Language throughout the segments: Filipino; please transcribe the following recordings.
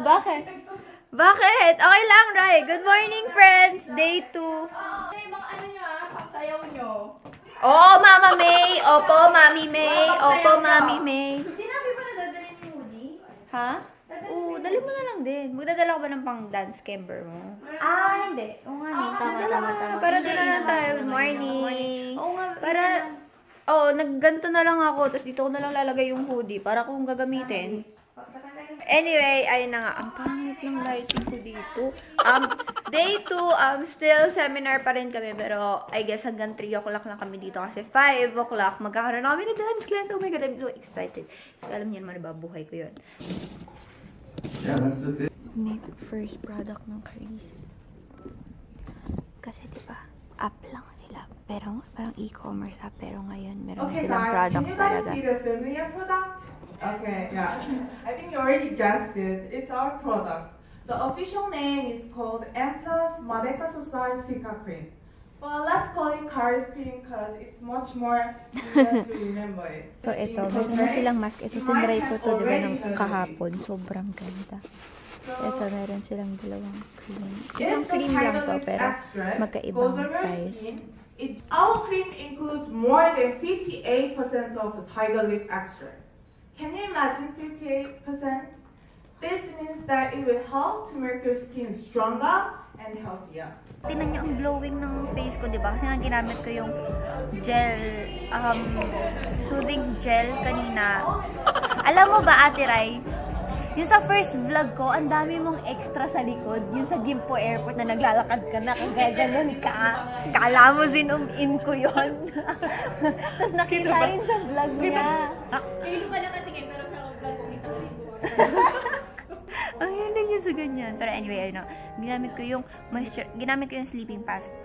Bakit? Bakit? Okay lang, Rai. Good morning, friends. Day 2. Okay, mga ano nyo pagsayaw nyo. Oo, Mama May. Opo, Mami May. Opo, Mami May. Sinabi ba na dadalhin yung hoodie? Ha? Oo, dali mo na lang din. Magdadala ko ba ng pang dance camber mo? Hindi. Oo nga, no. Tama. Para doon na lang tayo. Good morning. Oo nga. Para, nagganto na lang ako. Tapos dito ko na lang lalagay yung hoodie para kung gagamitin. Anyway, ayun na nga. Ang pangit ng lighting ko dito. Day 2, still seminar pa rin kami. Pero, I guess hanggang 3 o'clock lang kami dito. Kasi 5 o'clock, magkakaroon na kami ng dance class. Oh my God, I'm so excited. Kasi alam niyo naman, nababuhay ko yun. Yeah, that's the thing. Make first product ng Chris. Kasi diba, app lang sila. Pero parang e-commerce app. Pero ngayon, meron na silang products talaga. Can you guys see the familiar product? Okay, yeah. I think you already guessed it. It's our product. The official name is called M+ Madeca Sosai Sika Cream. Well, let's call it Karis Cream because it's much more easier to remember it. So, ito. Meron na silang mask. Ito, tinry ko to, diba, ng kahapon. Sobrang ganda. Ito, meron silang dalawang cream. Isang cream lang to, pero magkaibang size. Our cream includes more than 58% of the tiger lip extract. Can you imagine 58%? This means that it will help to make your skin stronger and healthier. Tingnan niyo ang glowing ng face ko, diba? Kasi nga ginamit ko yung gel, soothing gel kanina. Alam mo ba, Ate Rai, yung sa first vlog ko, ang dami mong extra sa likod. Yung sa Gimpo Airport na naglalakad ka na, kung gaganon ka. Kala mo in ko yun. Tapos nakita rin sa vlog niya. Kayo pala katingin, pero sa vlog ko, kita ko rin Ang hilig niya sa ganyan. Pero anyway, ayun, ginamit ko yung moisture, ginamit ko yung sleeping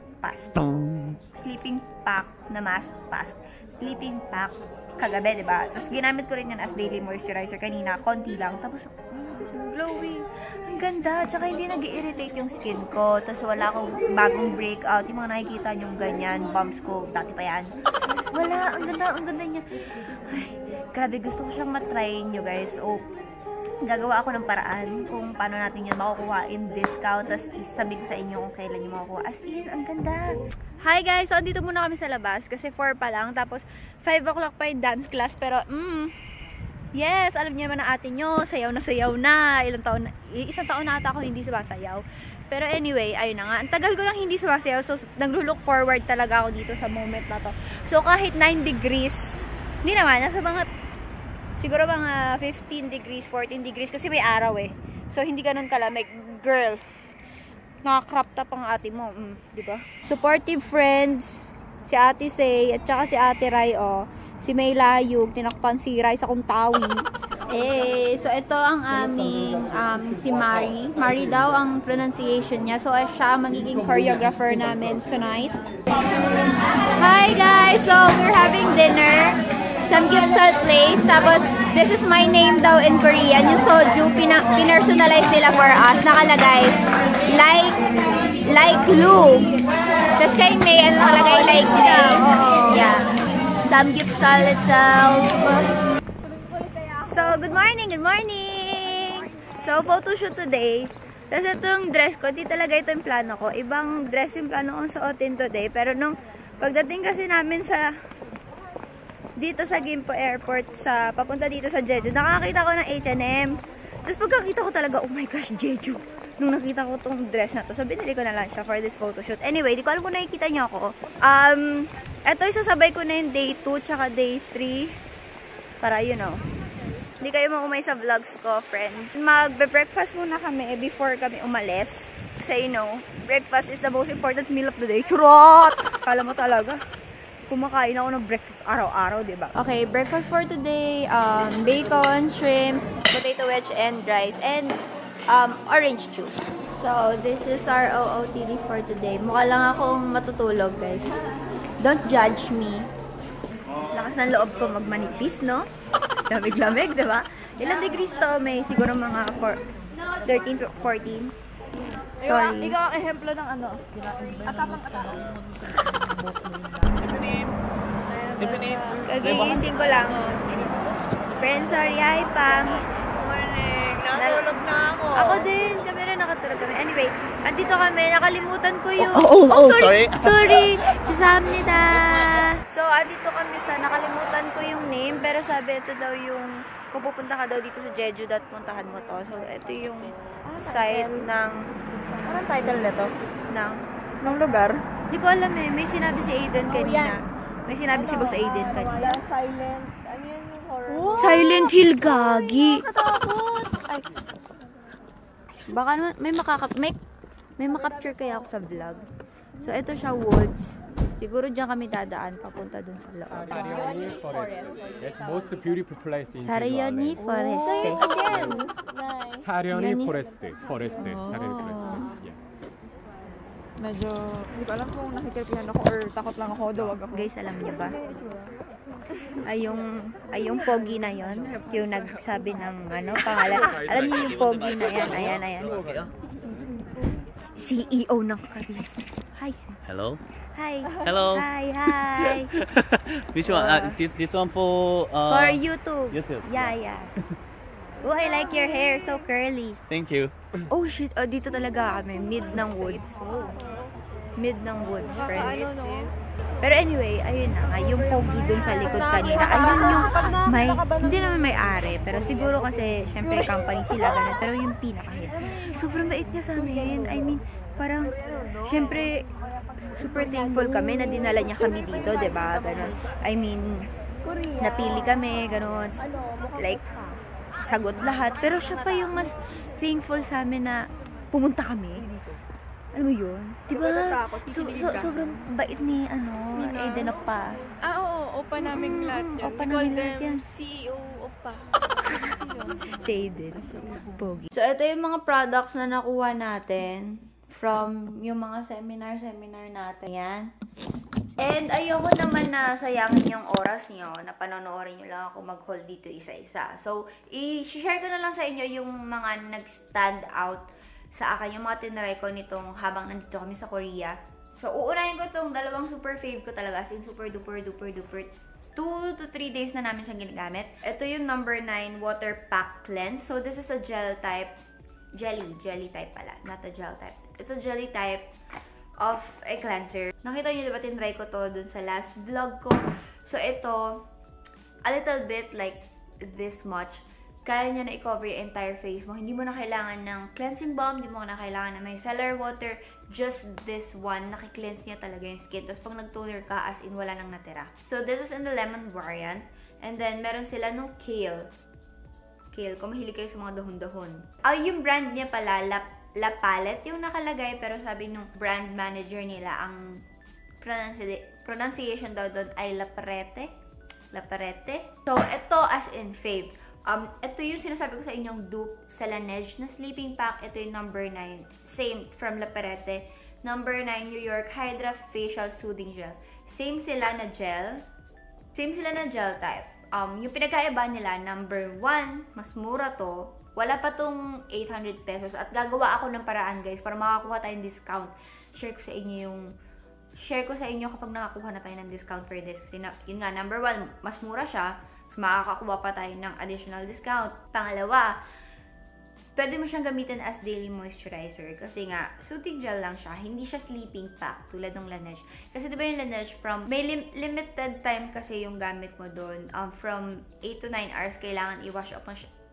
sleeping pack na mask, sleeping pack kagabi, diba? Tapos ginamit ko rin yan as daily moisturizer kanina, konti lang. Tapos, glowing. Ang ganda. Tsaka hindi nag-irritate yung skin ko. Tapos wala akong bagong breakout. Yung mga nakikita nyo ganyan, bumps ko, dati pa yan. Wala. Ang ganda niya. Ay, grabe. Gusto ko siyang matry nyo, guys. O, gagawa ako ng paraan kung paano natin yan makukuha in discount. Tapos isasabi ko sa inyo kung kailan yung makukuha. As in, ang ganda. Hi guys! So, andito muna kami sa labas kasi 4 pa lang. Tapos, 5 o'clock pa yung dance class. Pero, yes! Alam niyo naman ang ate nyo. Sayaw na. Isang taon na ata ako hindi sumasayaw. Pero anyway, ayun na nga. Ang tagal ko lang hindi sumasayaw. So, naglo-look forward talaga ako dito sa moment na to. So, kahit 9 degrees, hindi naman. Nasa siguro mga 15 degrees, 14 degrees. Kasi may araw eh. So, hindi ganun kalamig. Girl, naka-crop top ang ate mo. Diba? Supportive friends, si Ate Say, at saka si Ate Rai, si May Layug, tinakpan si Rai sa Kuntawi. So ito ang aming, si Mari. Mari daw ang pronunciation niya. So siya magiging choreographer namin tonight. Hi guys! So we're having dinner. Some Gipsal place. Tapos, this is my name daw in Korean. Yung soju, pinersonalize nila for us. Nakalagay, like Lu. Tapos kay May, nakalagay like May. Yeah. Some Gipsal itself. So, good morning! So, photoshoot today. Tapos itong dress ko, di talaga ito yung plano ko. Ibang dress yung plano kong suotin today. Pero nung pagdating kasi namin dito sa Gimpo Airport, papunta dito sa Jeju, nakakita ko ng H&M. Tapos pagkakita ko talaga, oh my gosh, Jeju. Nung nakita ko tong dress na to, so binili ko na lang siya for this photoshoot. Anyway, di ko alam kung nakikita nyo ako. Ito isasabay ko na yung day 2 tsaka day 3. Para, hindi kayo maumay sa vlogs ko, friends. Magbe-breakfast muna kami before kami umalis. Kasi, breakfast is the most important meal of the day. Churot! Kala mo talaga. Kumakain ako ng breakfast araw-araw, diba? Okay, breakfast for today, bacon, shrimp, potato wedge, and rice, and orange juice. So, this is our OOTD for today. Mukha lang akong matutulog, guys. Don't judge me. Lakas ng loob ko magmanipis, no? Lamig-lamig, diba? Ilang degrees to? May siguro mga 13 to 14. Sorry. Ikaw ang ehemplo ng atapang-atapang. Kagigising ko lang. Friends, sorry. Hi, Pam. Morning. Natulog na ako. Ako din. Kami rin nakatulog kami. Anyway, andito kami. Nakalimutan ko yung... sorry. Sorry. Sasamnida. So, andito kami sa... Nakalimutan ko yung name. Pero sabi, ito daw yung... Kung pupunta ka daw dito sa Jeju, puntahan mo to. So, ito yung site ng... Anong title nito? Ng lugar? Hindi ko alam eh. May sinabi si Aiden kanina. May sinabi si Boss Aiden kanina. Silent. Ano yun yung horror? Silent Hill, gagi. Nakatakot! Ay, Baka naman, may makapture kaya ako sa vlog. So, ito siya woods. Siguro dyan kami dadaan papunta dun sa loob. Saryoni Forest. Yes, most beautiful place in Saryoni Forest. again! Nice. Saryoni Forest. Saryoni Forest. Yeah. Medyo, hindi ko alam kung nakikirpihan ako or takot lang ako, duwag ako. Guys, alam niyo ba? Ay yung pogi na yon, yung nagsabi ng pangalan. Alam niyo yung pogi na yan, ayan. CEO ng Karis. Hi. Hello. Hi. Hello. Hi. Which one? This one for For YouTube. YouTube. Yeah. Oh, I like your hair, so curly. Thank you. Oh shit, dito talaga kami, mid ng woods. Friends. Pero anyway, ayun na nga, yung pogi dun sa likod kanina, ayun yung hindi naman may are, pero siguro kasi, syempre, company sila, ganun, pero yung pinaka-head. Sobrang bait niya sa amin. I mean, parang, syempre, super thankful kami na dinala niya kami dito, diba? Ganun. I mean, napili kami, ganun. Like, sagot lahat. Pero siya pa yung mas thankful sa amin na pumunta kami. Alam mo yun? Diba? Sobrang bait ni, Aiden Opa. Oo, opa namin lahat yan. Opa namin lahat yan. CEO opa. Si Aiden. Pogi. So, ito yung mga products na nakuha natin from yung mga seminar natin. Yan. And ayoko naman na sayangin yung oras nyo na panonoorin nyo lang ako mag-haul dito isa-isa. So, i-share ko na lang sa inyo yung mga nag-stand out sa akin, yung mga tinry ko nitong habang nandito kami sa Korea. So, uunahin ko itong dalawang super fave ko talaga. As in, super duper 2 to 3 days na namin siyang ginagamit. Ito yung number 9 Water Pack Cleanse. So, this is a gel type. Jelly type pala. Not a gel type. It's a jelly type of a cleanser. Nakita nyo diba tinry ko to dun sa last vlog ko. So, ito, a little bit like this much. Kaya niya na i-cover yung entire face mo. Hindi mo na kailangan ng cleansing balm, hindi mo na kailangan ng micellar water. Just this one, nakikleanse niya talaga yung skin. Tapos pag nag-toner ka, as in wala nang natira. So, this is in the lemon variant. And then, meron sila nung kale. Kung mahilig kayo sa mga dahon-dahon. Yung brand niya pala, La Palette yung nakalagay. Pero sabi nung brand manager nila, ang pronunciation daw doon ay La Parete. So, ito as in fave. Ito yung sinasabi ko sa inyong dupe sa Laneige na sleeping pack. Ito yung number 9. Same from La Parete. Number 9, New York Hydra Facial Soothing Gel. Same sila na gel type. Yung pinagkaiba nila, number 1, mas mura to. Wala pa tong 800 pesos. At gagawa ako ng paraan, guys, para makakuha tayong discount. Share ko sa inyo kapag nakakuha na tayo ng discount for this. Kasi yun nga, number 1, mas mura siya. So, makakakuha pa tayo ng additional discount. Pangalawa, pwede mo siyang gamitin as daily moisturizer. Kasi nga, soothing gel lang siya. Hindi siya sleeping pack tulad ng Laneige. Kasi diba yung Laneige may limited time kasi yung gamit mo doon. From 8 to 9 hours, kailangan i-wash off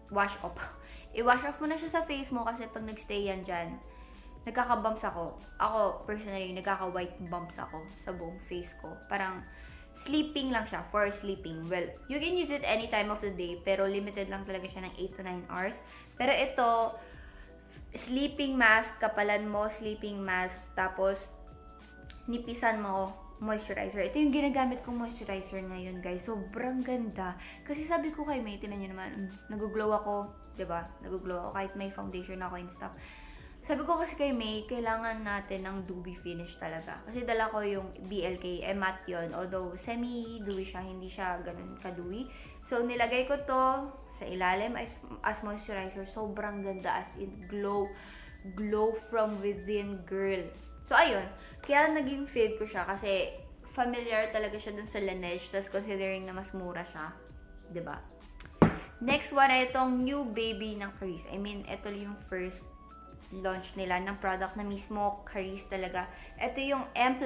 mo na siya sa face mo kasi pag nagstay yan dyan, nagkaka-bumps ako. Ako, personally, nagkaka-white bumps ako sa buong face ko. Parang, sleeping lang siya, for sleeping. Well, you can use it any time of the day, pero limited lang talaga siya ng 8 to 9 hours. Pero ito, sleeping mask, kapalan mo, sleeping mask, tapos, nipisan mo, moisturizer. Ito yung ginagamit kong moisturizer ngayon, guys. Sobrang ganda. Kasi sabi ko kay May, tinan nyo naman, nag-glow ako, diba? Nag-glow ako kahit may foundation ako and stuff. Sabi ko kasi kay May, kailangan natin ng dewy finish talaga. Kasi dala ko yung BLK, matte yun. Although, semi-dewy siya, hindi siya ganun ka-dewy. So, nilagay ko to sa ilalim as moisturizer. Sobrang ganda, as in glow from within, girl. So, ayun. Kaya naging fave ko siya kasi familiar talaga siya dun sa Laneige. Tapos, considering na mas mura siya. Diba? Next one ay itong new baby ng Caris. I mean, ito yung first launch nila ng product na mismo Caris talaga. Ito yung M+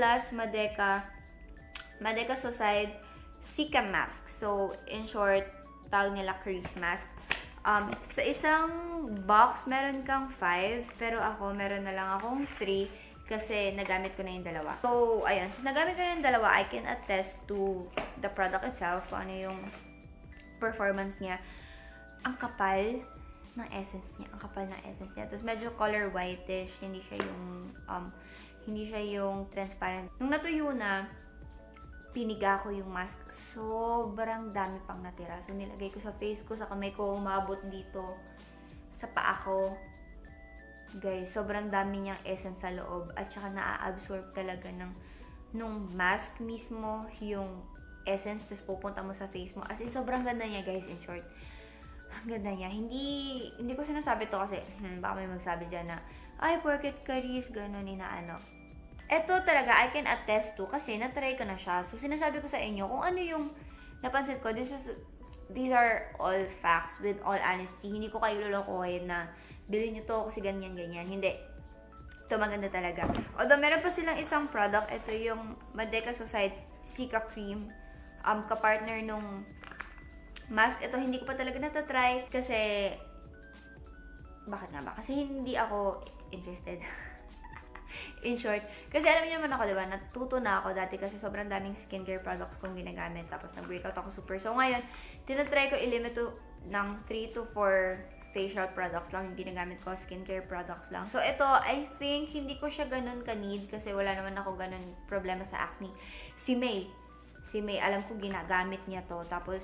Madeca Suicide Sika Mask. So, in short, tawag nila Caris Mask. Sa isang box, meron kang 5, pero ako, meron na lang akong 3 kasi nagamit ko na yung dalawa. So, ayun. Since nagamit ko na yung dalawa, I can attest to the product itself, kung ano yung performance niya. Ang kapal ng essence niya. Ang kapal ng essence niya. Tapos, medyo color whitish. Hindi siya yung transparent. Nung natuyo na, piniga ko yung mask. Sobrang dami pang natira. So, nilagay ko sa face ko, sa kamay ko, umabot dito, sa paa ko. Guys, sobrang dami niyang essence sa loob. At saka na-absorb talaga nung mask mismo, yung essence, tapos pupunta mo sa face mo. As in, sobrang ganda niya, guys, in short. Ang ganda niya. Hindi ko sinasabi to kasi, baka may magsabi dyan na, ay, porket Caris, gano'n, inaano. Ito talaga, I can attest to kasi natry ko na siya. So, sinasabi ko sa inyo kung ano yung napansin ko. These are all facts with all honesty. Hindi ko kayo lulukohin na bilhin nyo to kasi ganyan-ganyan. Hindi. Ito maganda talaga. Although, meron pa silang isang product. Ito yung Madeca Suicide Sika Cream. Kapartner nung mask. Ito, hindi ko pa talaga natatry kasi bakit nga ba? Kasi hindi ako interested. In short, kasi alam niyo naman ako, diba, natuto na ako dati kasi sobrang daming skincare products kong ginagamit. Tapos nag-breakout ako super. So ngayon, tinatry ko i-limit to ng 3 to 4 facial products lang yung ginagamit ko, skincare products lang. So ito, I think, hindi ko siya ganun ka-need kasi wala naman ako ganun problema sa acne. Si May, alam ko ginagamit niya to. Tapos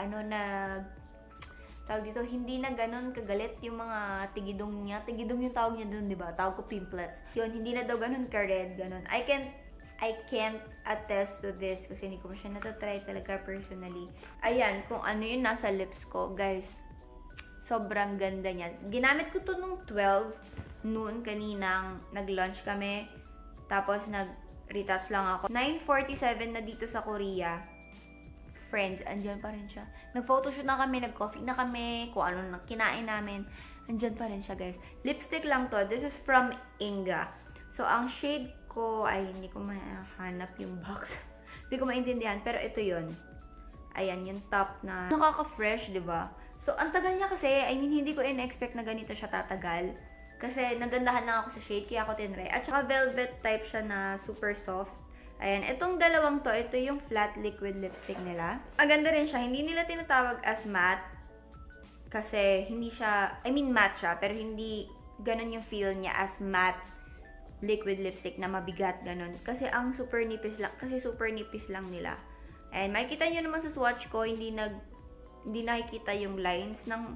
tawag dito, hindi na ganun kagalit yung mga tigidong niya. Tigidong yung tawag niya dun, di ba? Tawag ko pimplets. Yun, hindi na daw ganun ka-red, ganun. I can't attest to this kasi hindi ko pa siya natatry talaga personally. Ayan, kung ano yung nasa lips ko, guys. Sobrang ganda niya. Ginamit ko to nung 12 noon, kaninang nag-lunch kami. Tapos nag-retouch lang ako. 9:47 na dito sa Korea. Friends, andyan pa rin siya. Nag-photoshoot na kami, nag-coffee na kami, kung ano na kinain namin. Andyan pa rin siya, guys. Lipstick lang to. This is from Inga. So, ang shade ko, ay hindi ko mahanap yung box. Hindi ko maintindihan, pero ito yun. Ayan, yung top na nakaka-fresh, di ba? So, ang tagal niya kasi, I mean, hindi ko in-expect na ganito siya tatagal. Kasi, nagandahan lang ako sa shade, kaya ako tinry. At saka, velvet type siya na super soft. Ayan, itong dalawang to, ito yung flat liquid lipstick nila. Ang ganda rin siya. Hindi nila tinatawag as matte. Kasi hindi siya, I mean matte siya, pero hindi ganun yung feel niya as matte liquid lipstick na mabigat, ganun. Kasi ang super nipis lang nila. And makikita nyo naman sa swatch ko, hindi nakikita yung lines ng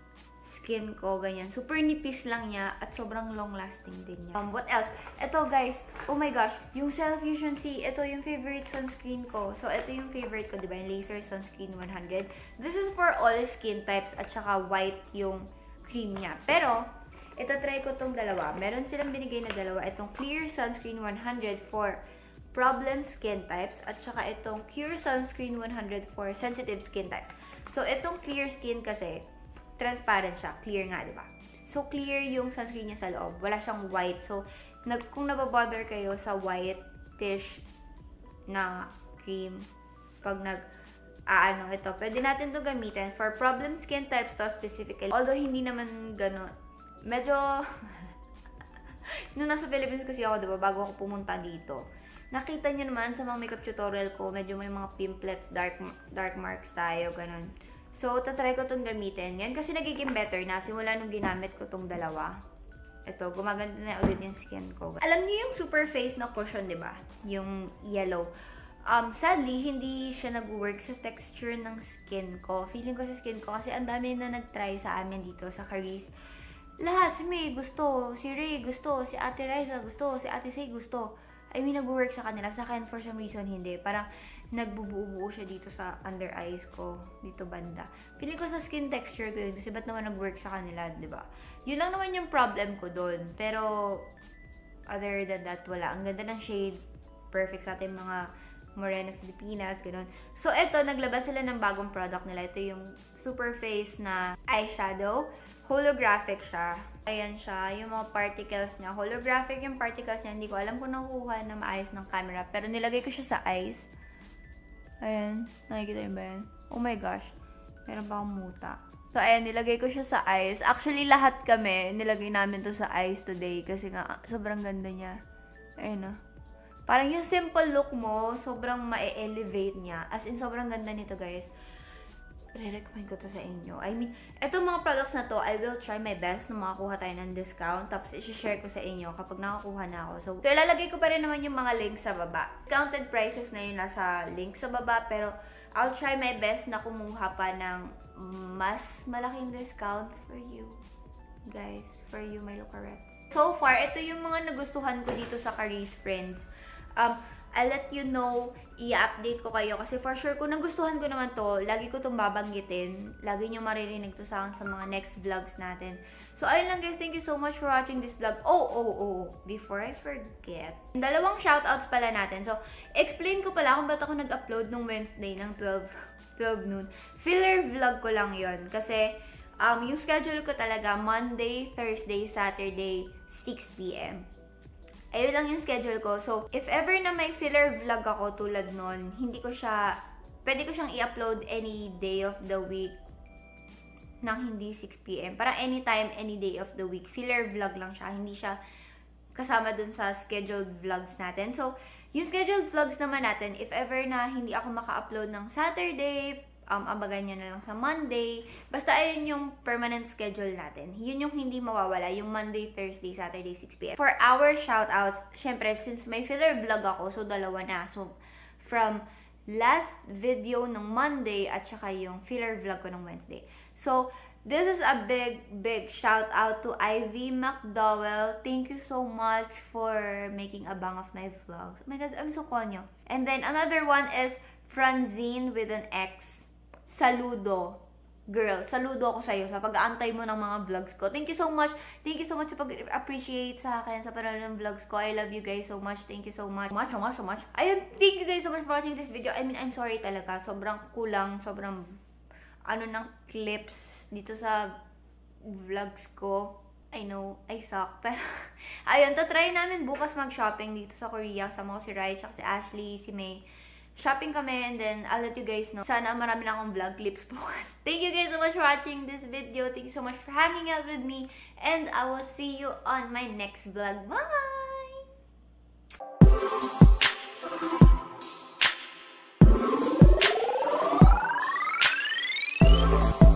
skin ko, ganyan. Super nipis lang niya at sobrang long-lasting din niya. What else? Ito, guys. Oh my gosh. Yung Cell-Fusion C, ito yung favorite sunscreen ko. So, ito yung favorite ko, diba? Yung Laser Sunscreen 100. This is for all skin types at saka white yung cream niya. Pero, ito try ko tong dalawa. Meron silang binigay na dalawa. Itong Clear Sunscreen 100 for problem skin types at saka itong Cure Sunscreen 100 for sensitive skin types. So, itong clear skin kasi, transparent siya. Clear nga, diba? So, clear yung sunscreen niya sa loob. Wala siyang white. So, kung nababother kayo sa whitish na cream, pag ito, pwede natin to gamitin for problem skin types to specifically. Although, hindi naman gano'n. Medyo, nung nasa Philippines kasi ako, diba, bago ako pumunta dito, nakita nyo naman sa mga makeup tutorial ko, medyo may mga pimplets, dark marks tayo, gano'n. So, tatry ko itong gamitin. Yan kasi nagiging better na simula nung ginamit ko itong dalawa. Ito, gumaganda na ulit yung skin ko. Alam niyo yung super face na cushion, di ba? Yung yellow. Sadly, hindi siya nag-work sa texture ng skin ko. Feeling ko sa skin ko kasi ang dami na nag-try sa amin dito sa Caris. Lahat, si May gusto, si Ray gusto, si Ate Riza gusto, si Ate Say gusto. I mean, nag-work sa kanila. Sa akin, for some reason, hindi. Parang nagbubuo-buo siya dito sa under eyes ko, dito banda. Feeling ko sa skin texture ko yun, kasi ba't naman nag-work sa kanila, di ba? Yun lang naman yung problem ko doon. Pero, other than that, wala. Ang ganda ng shade. Perfect sa ating mga Morena, Filipinas, ganun. So, ito, naglabas sila ng bagong product nila. Ito yung Super Face na eyeshadow. Holographic siya. Ayan siya, yung mga particles niya. Holographic yung particles niya. Hindi ko alam kung nakuha na maayos ng camera. Pero nilagay ko siya sa eyes. Ayan, nakikita yun ba yan? Oh my gosh, meron pa akong muta. So, ayan, nilagay ko siya sa eyes. Actually, lahat kami, nilagay namin to sa eyes today. Kasi nga, sobrang ganda niya. Ayan na. Parang yung simple look mo, sobrang ma-elevate niya. As in, sobrang ganda nito, guys. Re-recommend ko to sa inyo. I mean, etong mga products na to, I will try my best na makakuha tayo ng discount. Tapos, i-share ko sa inyo kapag nakakuha na ako. So, ilalagay ko pa rin naman yung mga links sa baba. Discounted prices na yun nasa link sa baba. Pero, I'll try my best na kumuha pa ng mas malaking discount for you. Guys, for you, my Lucarettes. So far, ito yung mga nagustuhan ko dito sa Caris Friends. I'll let you know, i-update ko kayo. Kasi for sure, kung nagustuhan ko naman to, lagi ko itong babanggitin. Lagi nyo maririnig to sa mga next vlogs natin. So, ayun lang guys. Thank you so much for watching this vlog. Oh. Before I forget, dalawang shoutouts pala natin. So, explain ko pala kung ba't ako nag-upload nung Wednesday ng 12 noon. Filler vlog ko lang yon. Kasi, yung schedule ko talaga, Monday, Thursday, Saturday, 6 p.m. Ayun lang yung schedule ko. So, if ever na may filler vlog ako tulad nun, pwede ko siyang i-upload any day of the week nang hindi 6 p.m. Para anytime, any day of the week. Filler vlog lang siya. Hindi siya kasama dun sa scheduled vlogs natin. So, yung scheduled vlogs naman natin, if ever na hindi ako maka-upload ng Saturday, abagan nyo na lang sa Monday. Basta ayun yung permanent schedule natin. Yun yung hindi mawawala. Yung Monday, Thursday, Saturday, 6 p.m. For our shoutouts, syempre, since may filler vlog ako, so dalawa na. So, from last video ng Monday at saka yung filler vlog ko ng Wednesday. So, this is a big shout out to Ivy McDowell. Thank you so much for making a bang of my vlogs. Oh my God, I'm so konyo. And then, another one is Franzine with an X. Saludo. Girl, saludo ako sa'yo sa pag-aantay mo ng mga vlogs ko. Thank you so much. Thank you so much sa pag-appreciate sa akin sa panonood ng vlogs ko. I love you guys so much. Thank you so much. So much. Ayun, thank you guys so much for watching this video. I mean, I'm sorry talaga. Sobrang kulang, sobrang ng clips dito sa vlogs ko. I know, I suck. Pero, ayun, tatry namin bukas mag-shopping dito sa Korea. Sama ko si Rai, si Ashley, si May. Shopping kami and then I'll let you guys know. Sana marami na akong vlog clips bukas. Thank you guys so much for watching this video. Thank you so much for hanging out with me. And I will see you on my next vlog. Bye!